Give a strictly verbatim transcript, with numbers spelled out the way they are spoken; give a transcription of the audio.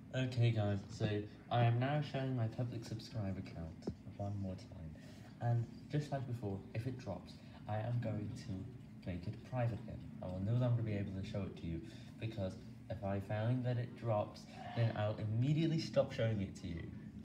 Okay guys, so I am now showing my public subscriber count one more time, and just like before, if it drops, I am going to make it private again. I will no longer be able to show it to you, because if I find that it drops, then I'll immediately stop showing it to you.